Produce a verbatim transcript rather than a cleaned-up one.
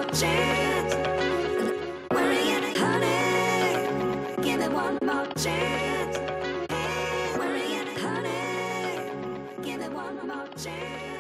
more chance. Worry and honey, give it one more chance. Worry and honey, give it one more chance.